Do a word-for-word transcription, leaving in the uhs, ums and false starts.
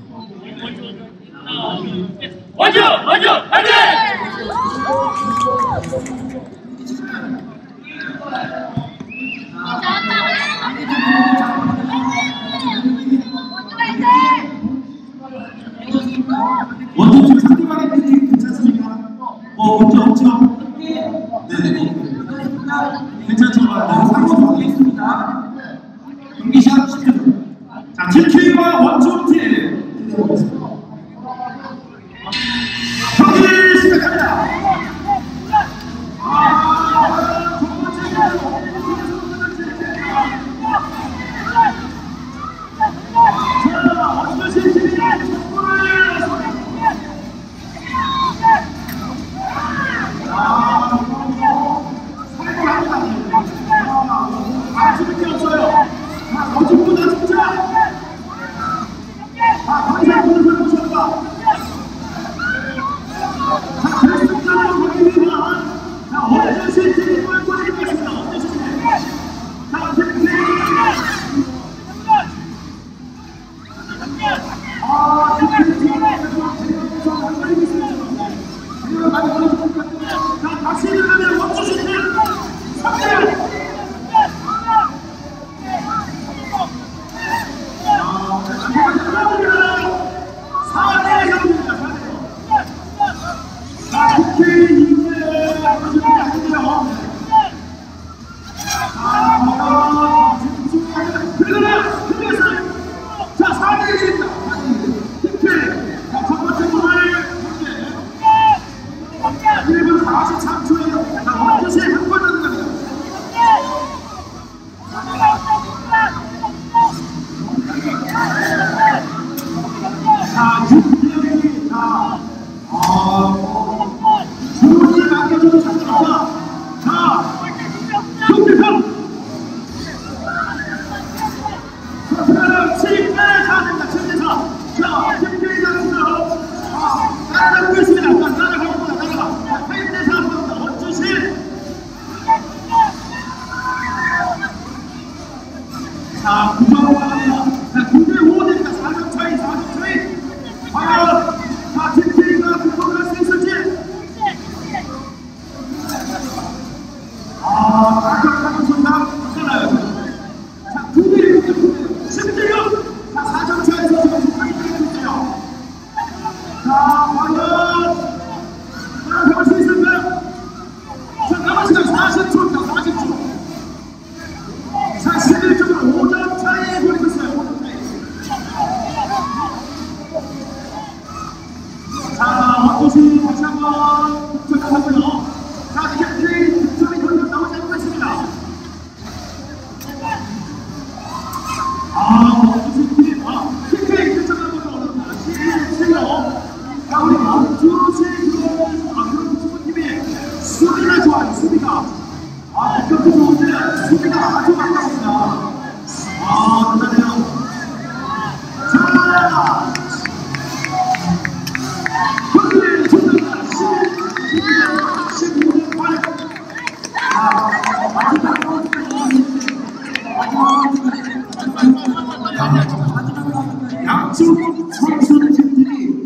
원주! 원주! 화이팅! 원주 지금 상대방의 팬이 괜찮습니까? 어, 문제 없죠? 네네. 괜찮죠? 상호 정리했습니다. 경기 시작 십 분. 자, 티케이와 원주팀 경기 시작합니다. 자, 구점입니다. 자, 구 대 오 됩니다. 사 점 차이, 사 점 차이. 과연, 자, 팀케이가 극복할 수 있을지. 아, 강력한 손담 괜찮아요. 자, 구 대 육입니다. 십 대 육. 자, 사 점 차에서 지금 승리를 했어요. 자, 과연, 따라갈 수 있을까요? 자, 남은 시간 사십 초입니다. 사십 초. 자, 실질적으로 오 점 차이에 걸리고 있어요. 오 점 차이. 자, 원투시 다시 한번 득점하고요. 자, 캡틴 득점이 결국 나오지 않고 있습니다. 아, 원투시 팀, 아, 캡틴 득점하는 것도 어렵다. 십일 점. 자, 우리 원투시 그, 아, 그런 팀이 수비가 좋아요, 수비가. 아, 공격도 좋은데, 수비가 아주